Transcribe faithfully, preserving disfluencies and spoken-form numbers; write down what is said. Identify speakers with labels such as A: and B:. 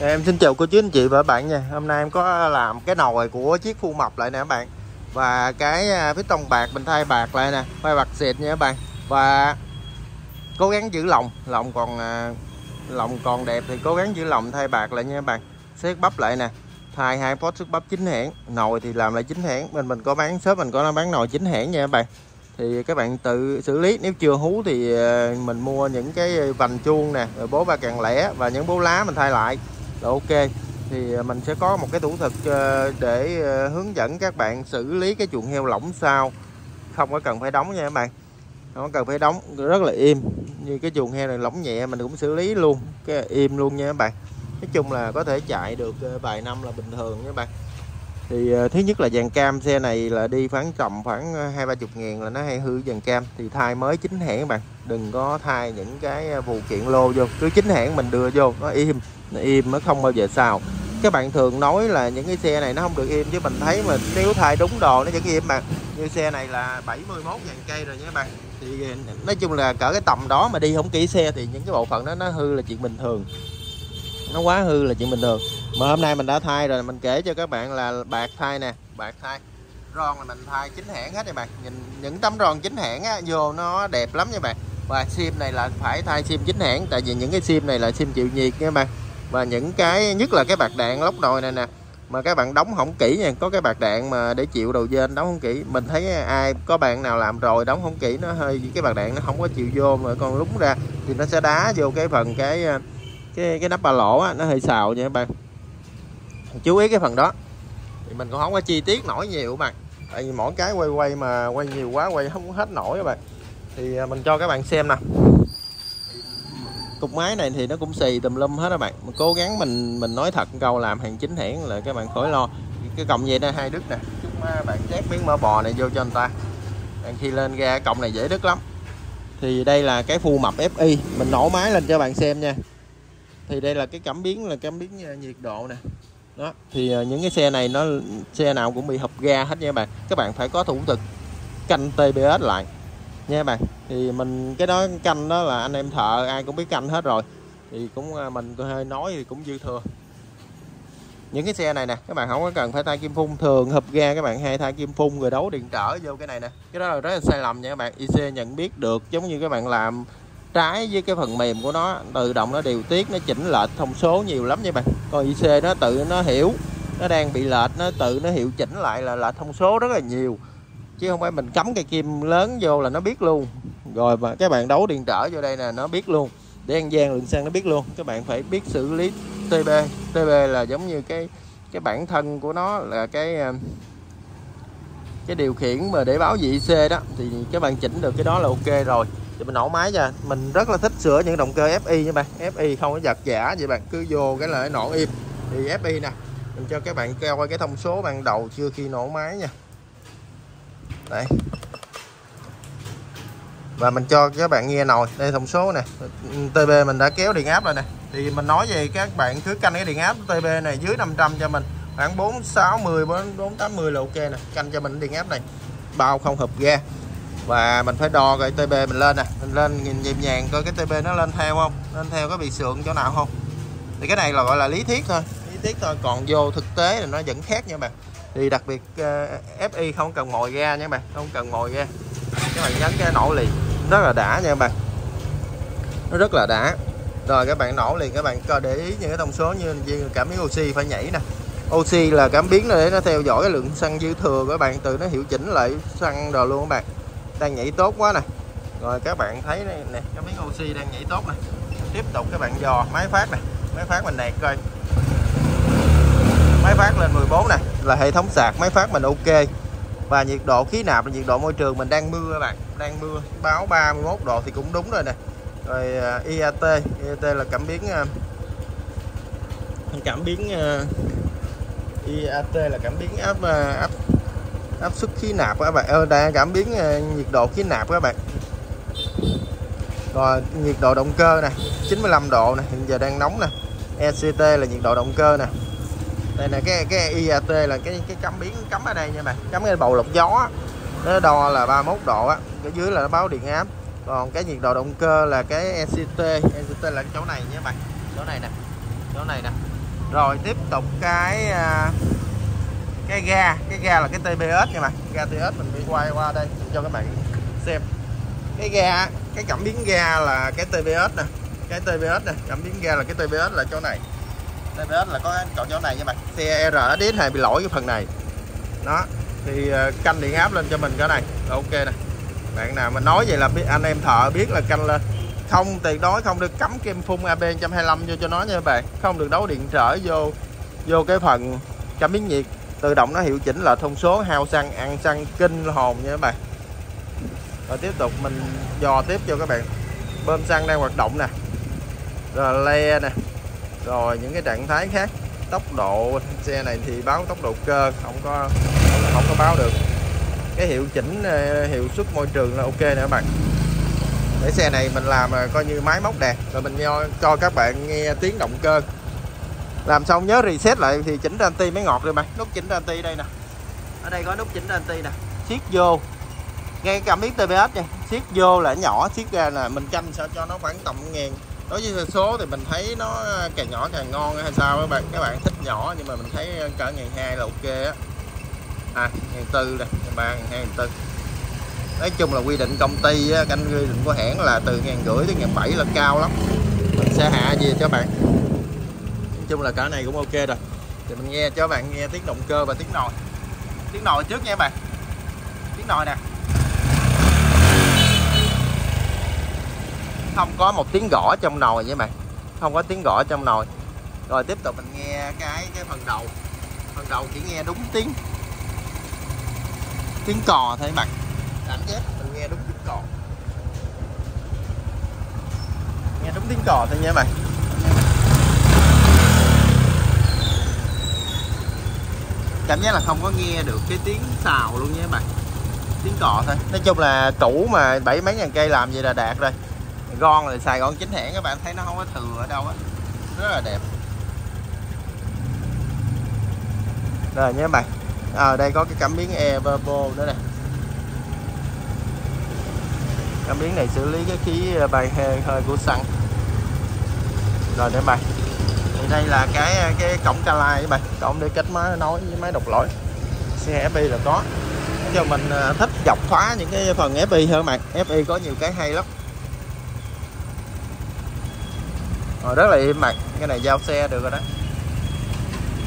A: Em xin chào cô chú anh chị và các bạn nha. Hôm nay em có làm cái nồi của chiếc phu mập lại nè các bạn. Và cái piston bạc mình thay bạc lại nè, thay bạc xịt nha các bạn. Và cố gắng giữ lòng, lòng còn lòng còn đẹp thì cố gắng giữ lòng thay bạc lại nha các bạn. Xếp bắp lại nè, thay hai post xước bắp chín hãng, nồi thì làm lại chín hãng. Bên mình có bán shop mình có bán nồi chín hãng nha các bạn. Thì các bạn tự xử lý, nếu chưa hú thì mình mua những cái vành chuông nè, rồi bố ba càng lẻ và những bố lá mình thay lại là ok. Thì mình sẽ có một cái thủ thuật để hướng dẫn các bạn xử lý cái chuồng heo lỏng sao không có cần phải đóng nha các bạn, không có cần phải đóng, rất là im. Như cái chuồng heo này lỏng nhẹ mình cũng xử lý luôn, cái im luôn nha các bạn. Nói chung là có thể chạy được vài năm là bình thường nha các bạn. Thì thứ nhất là dàn cam, xe này là đi khoảng tầm khoảng hai ba chục ngàn là nó hay hư dàn cam, thì thay mới chính hãng các bạn, đừng có thay những cái phụ kiện lô vô, cứ chính hãng mình đưa vô nó im, nó im nó không bao giờ sao. Các bạn thường nói là những cái xe này nó không được im, chứ mình thấy mà nếu thay đúng đồ nó vẫn im mà. Như xe này là bảy mươi mốt ngàn cây rồi nha các bạn, thì nói chung là cỡ cái tầm đó mà đi không kỹ xe thì những cái bộ phận đó nó hư là chuyện bình thường, nó quá hư là chuyện bình thường. Mà hôm nay mình đã thay rồi, mình kể cho các bạn là bạc thay nè, bạc thay ron là mình thay chính hãng hết nha bạn. Nhìn những tấm ron chính hãng á, vô nó đẹp lắm nha bạn. Và sim này là phải thay sim chính hãng, tại vì những cái sim này là sim chịu nhiệt nha bạn. Và những cái nhất là cái bạc đạn lốc nồi này nè, mà các bạn đóng không kỹ nha, có cái bạc đạn mà để chịu đầu dên đóng không kỹ. Mình thấy ai có bạn nào làm rồi đóng không kỹ, nó hơi cái bạc đạn nó không có chịu vô, mà còn lúng ra thì nó sẽ đá vô cái phần cái cái cái nắp ba lỗ á, nó hơi xào nha các bạn. Chú ý cái phần đó. Thì mình cũng không có chi tiết nổi nhiều các bạn, tại vì mỗi cái quay quay mà quay nhiều quá quay không hết nổi các bạn. Thì mình cho các bạn xem nè, cục máy này thì nó cũng xì tùm lum hết các bạn. Mình cố gắng mình mình nói thật câu làm hàng chính hãng là các bạn khỏi lo. Cái còng vậy đây hai đứt nè, chút bạn chét miếng mỡ bò này vô cho người ta, bạn khi lên ra còng này dễ đứt lắm. Thì đây là cái phu mập ép i, mình nổ máy lên cho bạn xem nha. Thì đây là cái cảm biến, là cảm biến nhiệt độ nè. Đó, thì những cái xe này nó xe nào cũng bị hộp ga hết nha các bạn. Các bạn phải có thủ thuật canh tê bê ét lại nha các bạn. Thì mình cái đó canh đó là anh em thợ ai cũng biết canh hết rồi, thì cũng mình hơi nói thì cũng dư thừa. Những cái xe này nè các bạn không có cần phải thay kim phun, thường hộp ga các bạn hay thay kim phun rồi đấu điện trở vô cái này nè. Cái đó là rất là sai lầm nha các bạn. i xê nhận biết được, giống như các bạn làm trái với cái phần mềm của nó, tự động nó điều tiết, nó chỉnh lệch thông số nhiều lắm nha bạn. Còn i xê nó tự nó hiểu nó đang bị lệch, nó tự nó hiệu chỉnh lại là lệch thông số rất là nhiều, chứ không phải mình cắm cây kim lớn vô là nó biết luôn. Rồi mà các bạn đấu điện trở vô đây nè, nó biết luôn, để ăn gian lượng xăng nó biết luôn. Các bạn phải biết xử lý tê bê. tê bê là giống như cái cái bản thân của nó là cái cái điều khiển mà để báo vị i xê đó, thì các bạn chỉnh được cái đó là ok rồi. Thì mình nổ máy ra, mình rất là thích sửa những động cơ ép i nha bạn. ép i không có giật giả vậy bạn, cứ vô cái là nổ im. Thì ép i nè, mình cho các bạn coi cái thông số ban đầu chưa khi nổ máy nha. Đây. Và mình cho các bạn nghe nồi, đây thông số nè. tê bê mình đã kéo điện áp rồi nè. Thì mình nói về các bạn cứ canh cái điện áp tê bê này dưới năm trăm cho mình, khoảng bốn sáu mươi, bốn tám mươi là ok nè. Canh cho mình điện áp này, bao không hộp ga. Và mình phải đo cái tê bê mình lên nè, mình lên nhìn nhịp nhàng coi cái tê bê nó lên theo không, lên theo có bị sượng chỗ nào không. Thì cái này là gọi là lý thuyết thôi, lý thuyết thôi, còn vô thực tế là nó vẫn khác nha bạn. Thì đặc biệt uh, ép i không cần mồi ga nha bạn, không cần mồi ga, các bạn nhấn cái nổ liền, rất là đã nha bạn, nó rất là đã. Rồi các bạn nổ liền, các bạn coi để ý những cái thông số như, như cảm biến oxy phải nhảy nè. Oxy là cảm biến để nó theo dõi cái lượng xăng dư thừa của các bạn, từ nó hiệu chỉnh lại xăng rồi luôn các bạn. Đang nhảy tốt quá nè. Rồi các bạn thấy đây nè, cảm biến oxy đang nhảy tốt nè. Tiếp tục các bạn dò máy phát nè, máy phát mình nẹt coi. Máy phát lên mười bốn nè, là hệ thống sạc máy phát mình ok. Và nhiệt độ khí nạp là nhiệt độ môi trường, mình đang mưa các bạn, đang mưa, báo ba mươi mốt độ thì cũng đúng rồi nè. Rồi i a tê, i a tê là cảm biến cảm biến i a tê là cảm biến áp áp áp suất khí nạp các bạn. Ờ, đây cảm biến nhiệt độ khí nạp các bạn. Rồi nhiệt độ động cơ nè, chín mươi lăm độ nè, hiện giờ đang nóng nè. e xê tê là nhiệt độ động cơ nè. Đây là cái cái i a tê là cái cái cảm biến cắm ở đây nha bạn, cắm cái bầu lọc gió, nó đo là ba mươi mốt độ á, cái dưới là nó báo điện áp. Còn cái nhiệt độ động cơ là cái e xê tê, e xê tê là cái chỗ này nha bạn, chỗ này nè, chỗ này nè, Rồi tiếp tục cái cái ga, cái ga là cái tê bê ét nha bạn. Ga tê bê ét mình đi quay qua đây cho các bạn xem. Cái ga, cái cảm biến ga là cái tê bê ét nè, cái tê bê ét nè, cảm biến ga là cái tê bê ét là chỗ này. tê bê ét là có chỗ chỗ này nha bạn. Xe rờ ét ích này bị lỗi cái phần này. Đó, thì canh điện áp lên cho mình cái này là ok nè. Bạn nào mà nói vậy là biết, anh em thợ biết là canh lên. Không tuyệt đối không được cắm kem phun a bê một trăm hai mươi lăm vô cho nó nha các bạn. Không được đấu điện trở vô vô cái phần cảm biến nhiệt. Tự động nó hiệu chỉnh là thông số, hao xăng, ăn xăng kinh hồn nha các bạn. Rồi tiếp tục mình dò tiếp cho các bạn. Bơm xăng đang hoạt động nè, rồi le nè, rồi những cái trạng thái khác. Tốc độ xe này thì báo tốc độ cơ, không có không có báo được. Cái hiệu chỉnh hiệu suất môi trường là ok nè các bạn. Để xe này mình làm coi như máy móc đẹp. Rồi mình cho các bạn nghe tiếng động cơ. Làm xong nhớ reset lại thì chỉnh anti mới ngọt rồi bạn. Nút chỉnh anti đây nè, ở đây có nút chỉnh anti nè, siết vô ngay cảm biến tê bê ét nha, siết vô là nhỏ, siết ra là mình canh sao cho nó khoảng tầm ngàn. Đối với số thì mình thấy nó càng nhỏ càng ngon hay sao các bạn. Các bạn thích nhỏ nhưng mà mình thấy cỡ ngàn hai là ok á. À, ngàn tư đây, ngàn ba, ngàn hai, ngàn tư. Nói chung là quy định công ty á, canh quy định của hãng là từ ngàn rưỡi đến ngàn bảy là cao lắm. Mình sẽ hạ gì cho bạn. Nói chung là cỡ này cũng ok rồi. Thì mình nghe cho các bạn nghe tiếng động cơ và tiếng nồi. Tiếng nồi trước nha các bạn. Tiếng nồi nè. Không có một tiếng gõ trong nồi nha các bạn. Không có tiếng gõ trong nồi. Rồi tiếp tục mình nghe cái cái phần đầu. Phần đầu chỉ nghe đúng tiếng tiếng cò thôi các bạn. Cảm giác mình nghe đúng tiếng cò. Nghe đúng tiếng cò thôi nha các bạn. Cảm giác là không có nghe được cái tiếng xào luôn nha các bạn. Tiếng cò thôi. Nói chung là cũ mà bảy mấy ngàn cây làm vậy là đạt rồi. Gon là xài gon chính hãng, các bạn thấy nó không có thừa ở đâu á. Rất là đẹp. Rồi nha các bạn. À, đây có cái cảm biến Evo nữa nè. Cảm biến này xử lý cái khí bay hơi, hơi của xăng. Rồi nha các bạn. Thì đây là cái cái cổng Calai các bạn, cổng để kết máy nối với máy độc lỗi. Xe ép i là có. Cho mình thích dọc khóa những cái phần ép i hơn các bạn. ép i có nhiều cái hay lắm. Rồi rất là im mặt. Cái này giao xe được rồi đó.